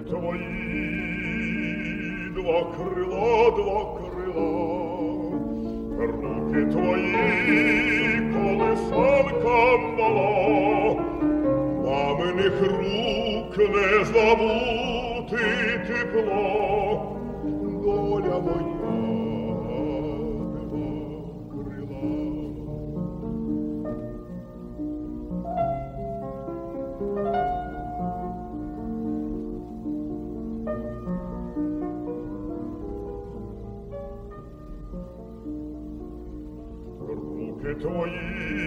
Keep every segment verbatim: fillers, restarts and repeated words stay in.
твої, два крила, два крила, руки твої, колесанка мала, маминих рук не забути тепло, доля моя, два крила. Руки твої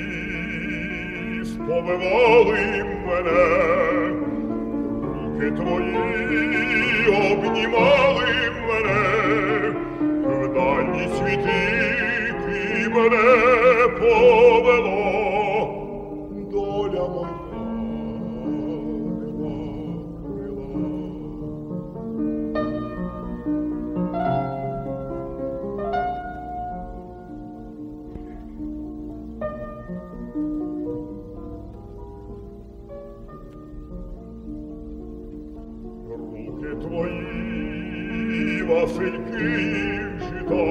сповивали мене, руки твої обнімали мене, в дальні світи ти мене повело, доля моя, два крила. Руки твої, Васильки жита,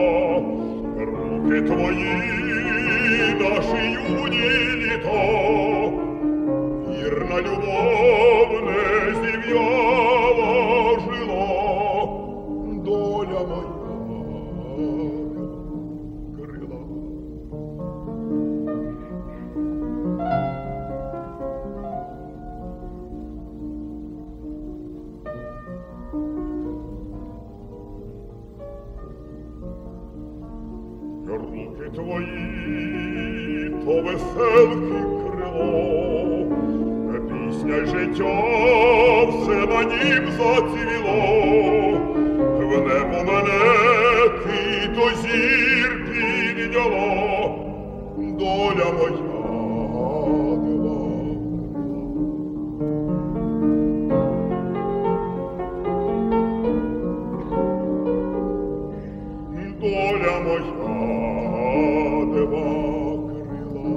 руки твої, наші юні літа, вірна любов не зів'яла жила, доля моя, крила. Руки твої, то веселки крило, пісня життя все на нім зацвіло, в небо мене ти до зір підняла, доля моя, два крила. Доля моя, два крила.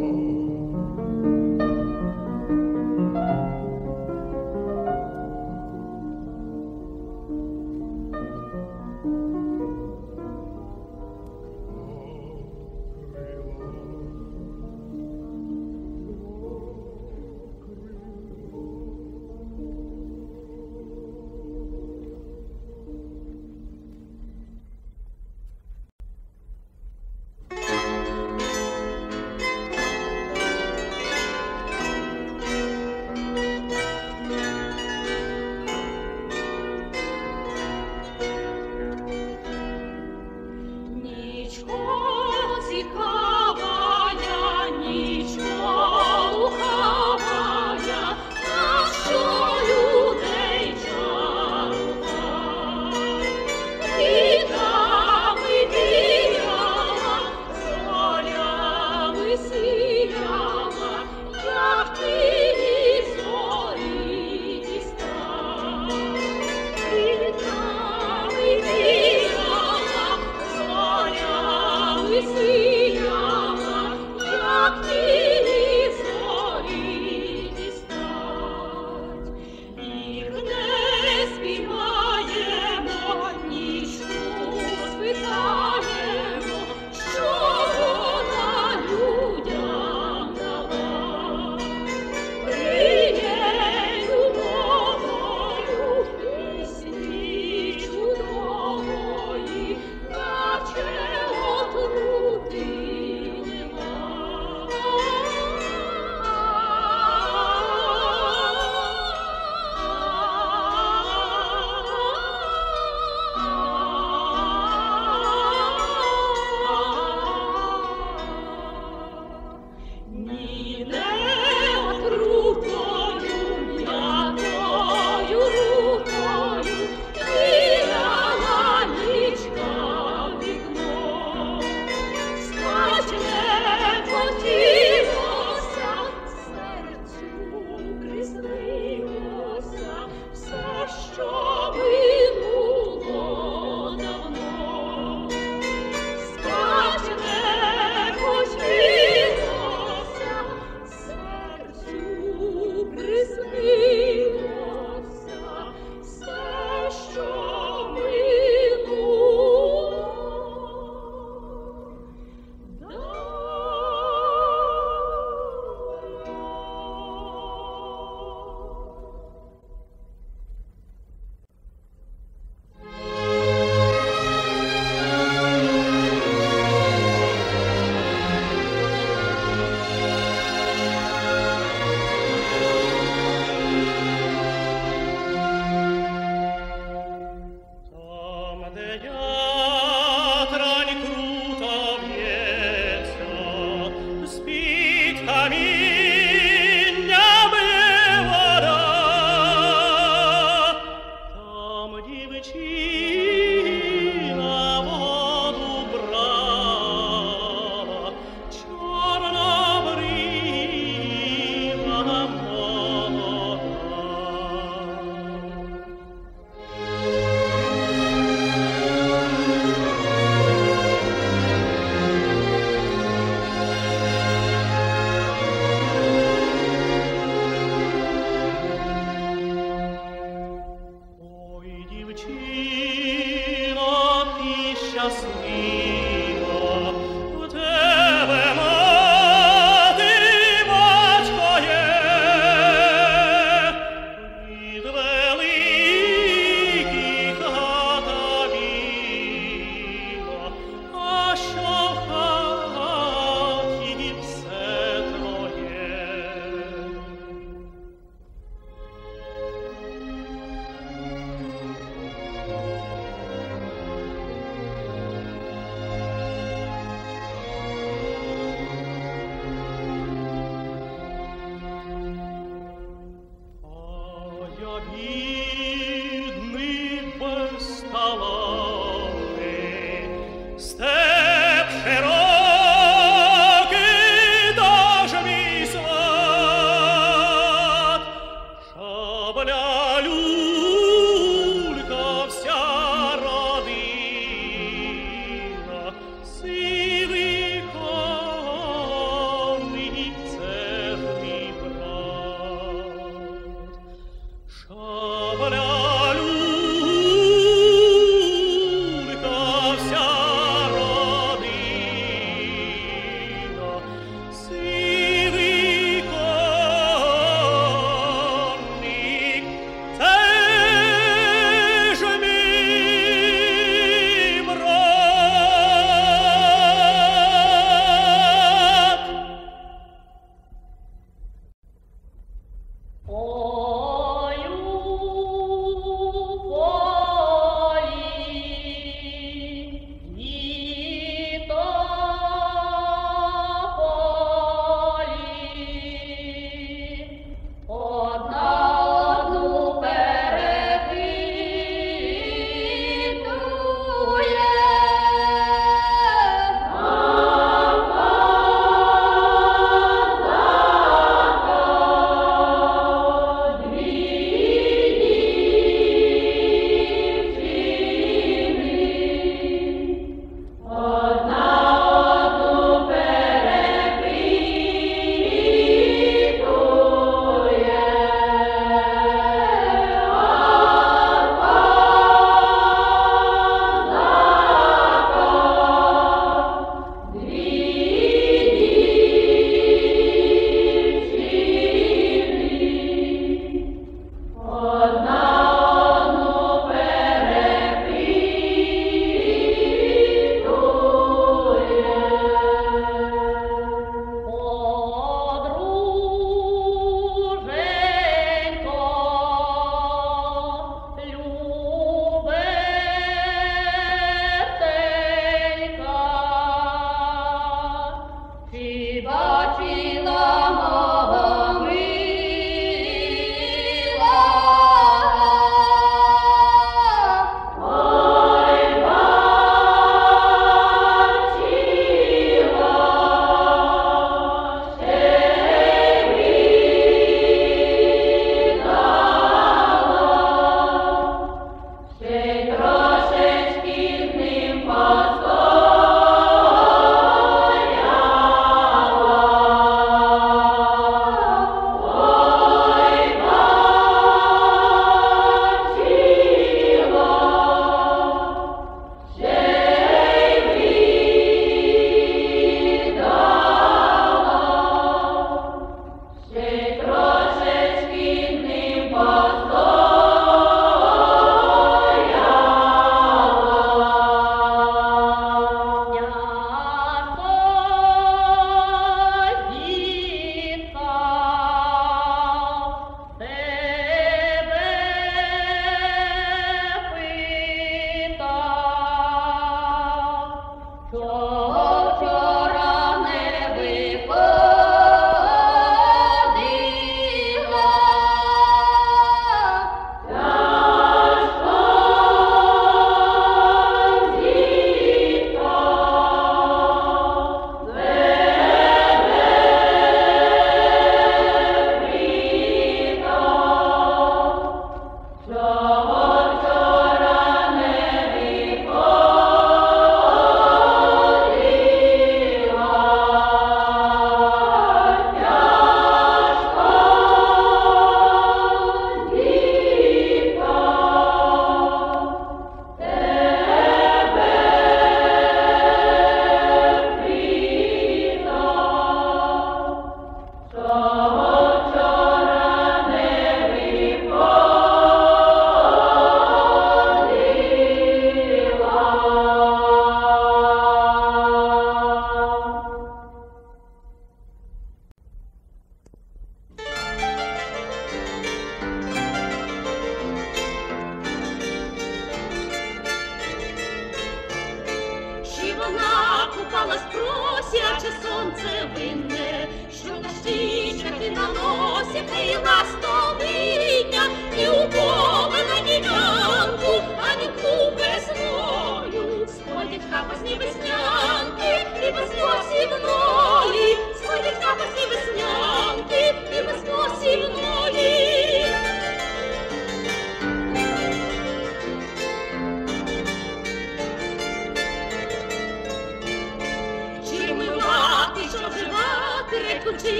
дівчина воду брала, чорнобрива молода. Ой, дівчина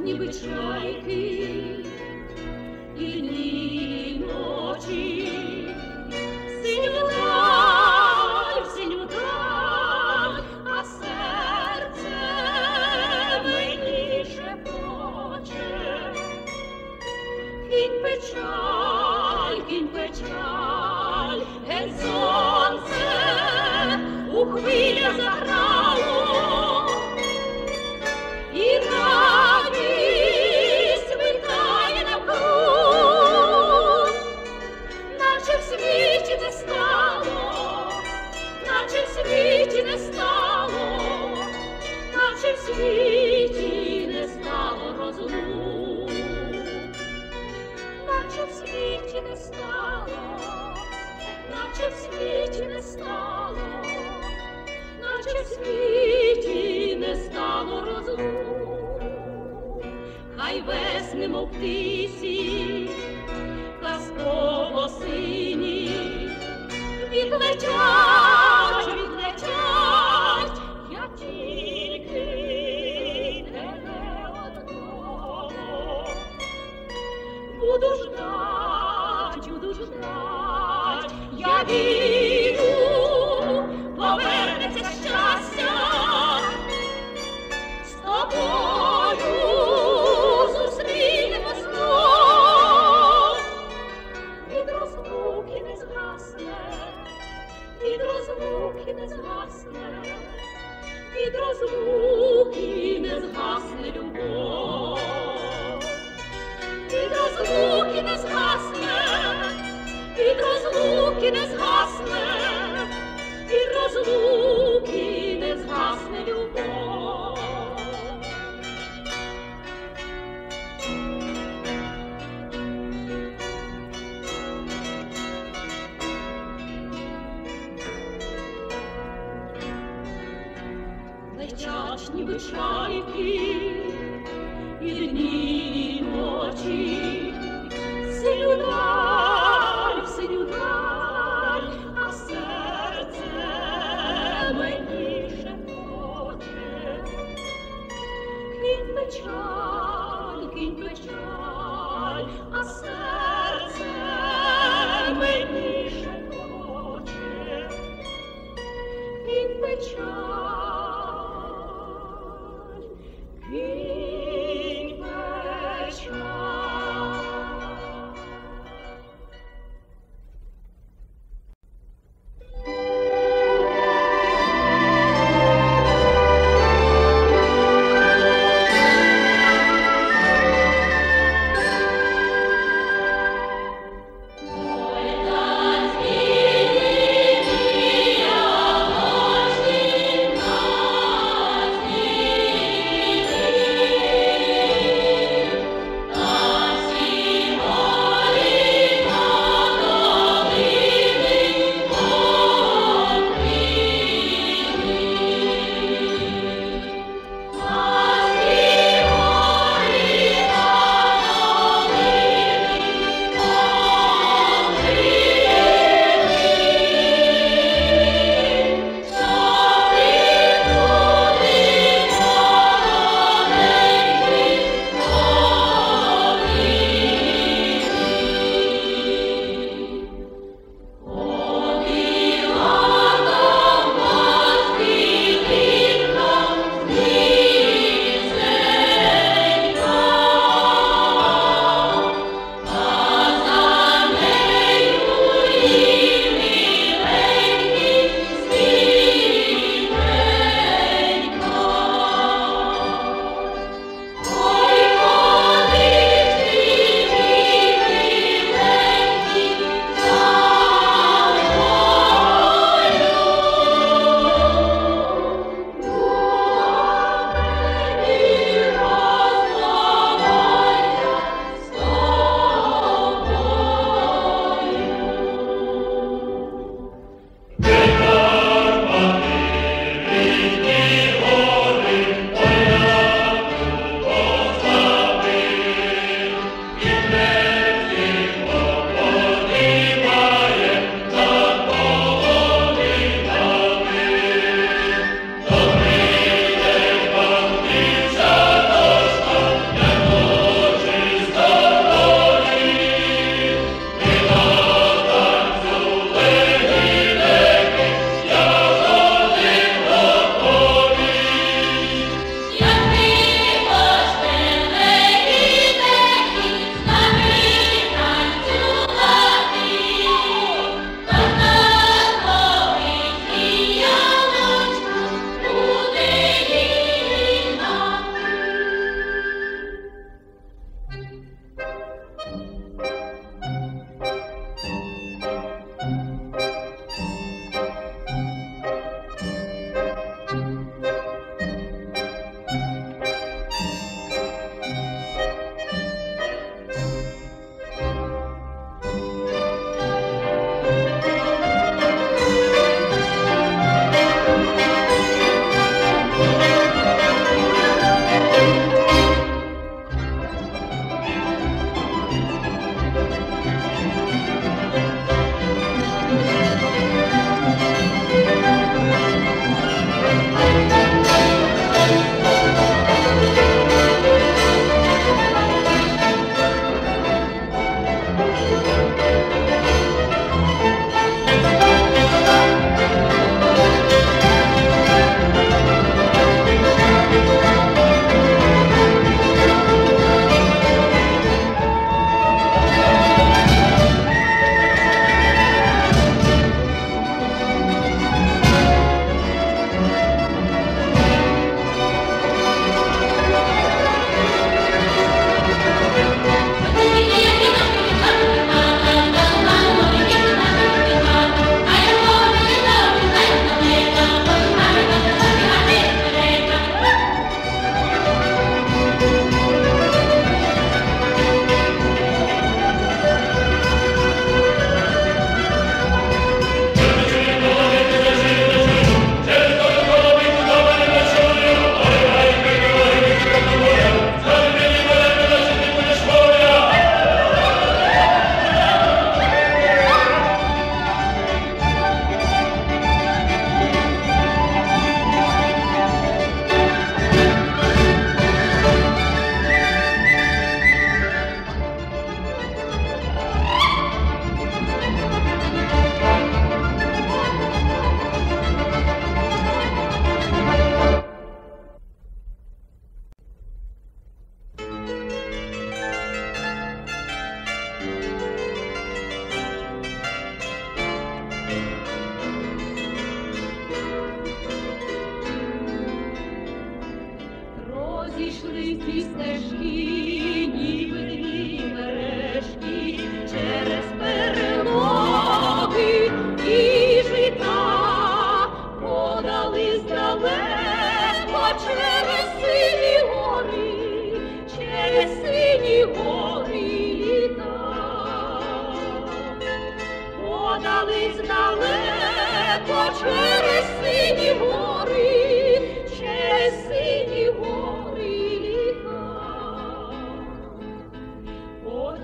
ніби чайки, і дні, і ночі, синю даль, синю даль, а серце мені шепоче. Кінь печаль, кінь печаль, геть сонце у хвилях заграло, і радість витає навкруг, наче в світі не стало, наче в світі не стало, наче в світі не стало розлук, наче в світі не стало, наче в світі не стало, наче в світі не стало розлук. Хай весни, мов птиці, казково сині, відлетять, відлетять, я тільки тебе одного буду ждать, буду ждать, я вірю, повернеться щастя, з тобою зустрінемо знов. Від розлуки не згасне, від розлуки не згасне, від розлуки не згасне любов. Від розлуки не згасне, від розлуки не згасне, від розлуки не згасне любов. Летять ніби чайки, і дні, і ночі, синю даль, синю даль, а серце мені шепоче. Кінь печаль, кінь печаль, а серце мені шепоче. Кінь печаль, кінь печаль.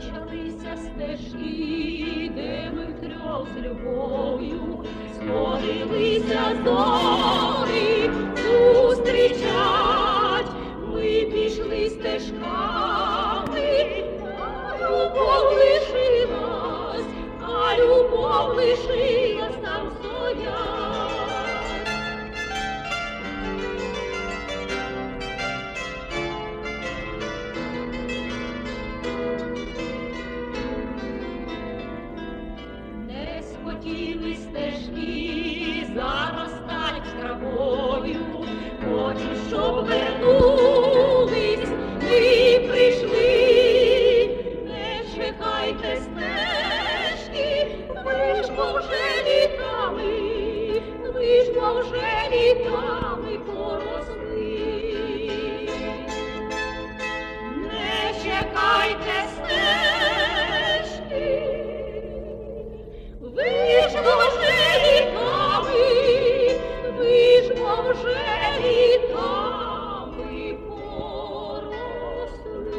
почалися стежки, де ми втрьох з любов'ю сходилися зорі зустрічать. Ми пішли стежками, а любов лишилась, а любов лишилась там стоять. Не схотіли стежки заростать травою, хочу, щоб вернулись, ми прийшли. Не чекайте стежки, ви ж бо вже літами, ви ж бо вже літами поросли. Не чекайте стежки, ви ж бо вже літами, ви ж бо вже літами поросли.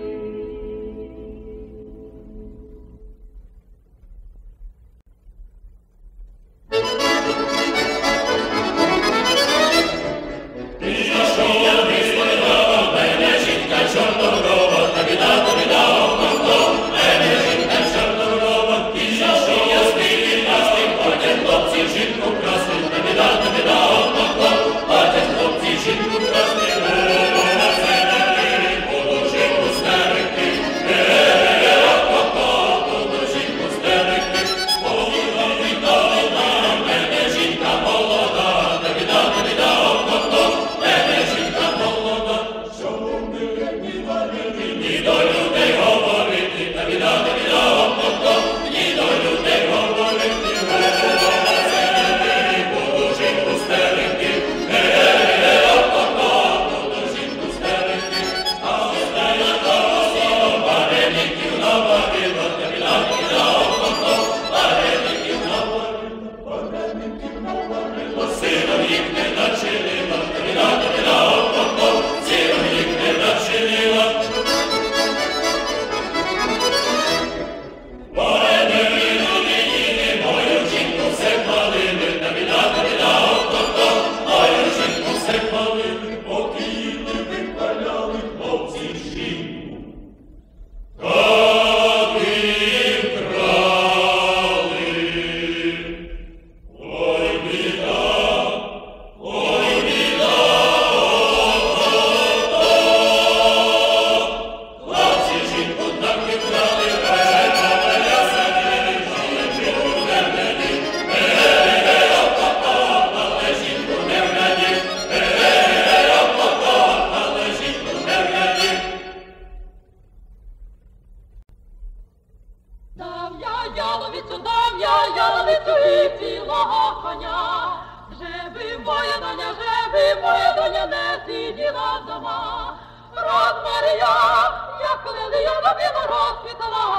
яловицю, дам я яловицю і цілого коня. Жеби моя доня, жеби моя доня, не сиділа вдома. Род Марія, як лилія на біло розквітала,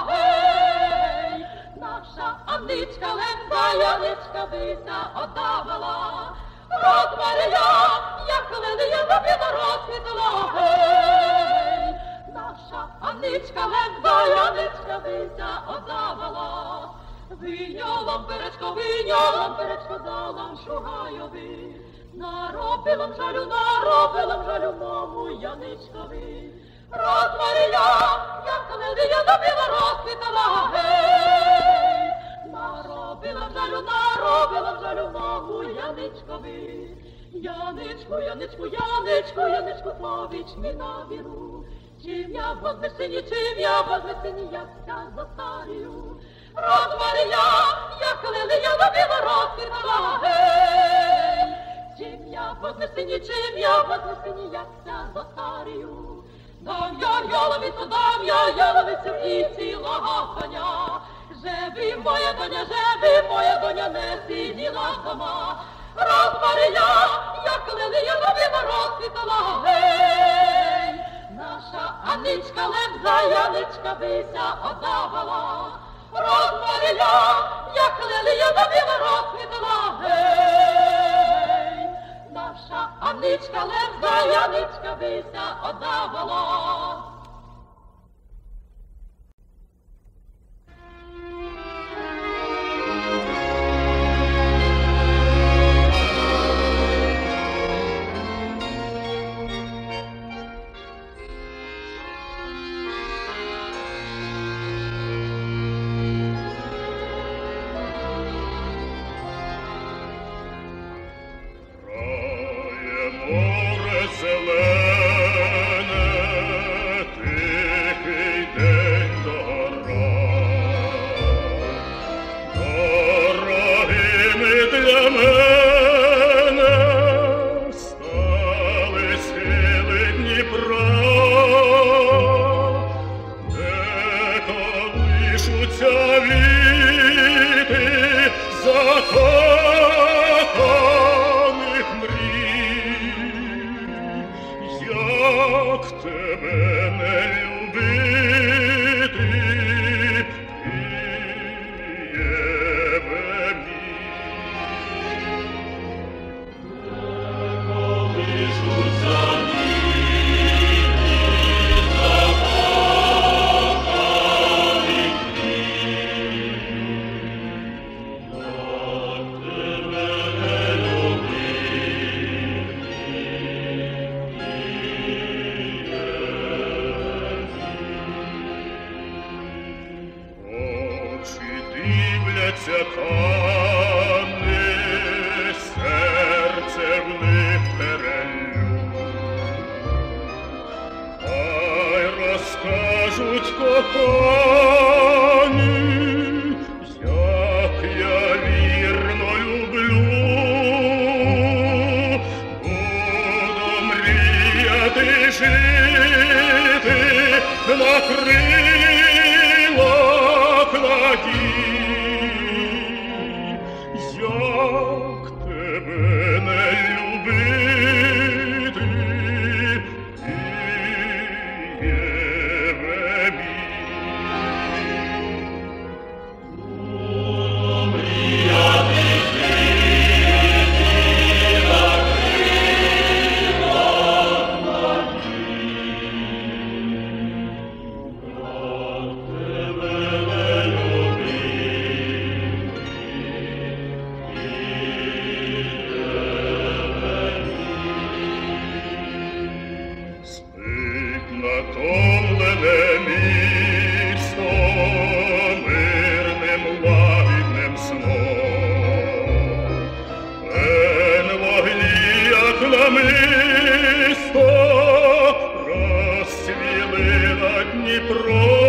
гей. Наша Анничка, ленда Яничка, бися отдавала. Род Марія, як лилія на біло розквітала, гей. Наша Анничка, ленда Яничка, бися отдавала. Виньо ламперечко, виньо ламперечко, далам Шугайові. Наробилам жалю, наробилам жалю мому Яничкові. Род Марія, як лилія на біло розквітала, гей. Наробилам жалю, наробилам жалю мому Яничкові. Яничку, Яничку, Яничку, Яничку, повіч мій на віру. Чим я возьме сині, чим я возьме сині, як я застарію. Род Марія, як лилія на біло розквітала, гей. Чим я возьме сині, чим я возьме сині, як я застарію. Дам я яловицю, дам я яловицю і цілого коня. Жеби моя доня, жеби моя доня, не сиділа дома. Род Марія, як лилія на біло розквітала, гей. Наша Анничка, ленда Яничка, бися отдавала. Род Марія, як лилія на біло розквітала, гей. Наша Анничка, ленда Яничка, бися отдавала. збудуться віти закоханих мрій. Як тебе не любити, Києве мій? Колишуться дивляться кани, серце в них перелю. Хай розкажуть кохані, як я вірно люблю. Буду мріяти жити на крилах надій. Як тебе не любити, Києве мій? Буду мріяти жити на крилах надій. Як тебе не спить натомлене місто мирним лагідним сном. Ен вогні, як намисто, розцвіли над Дніпром.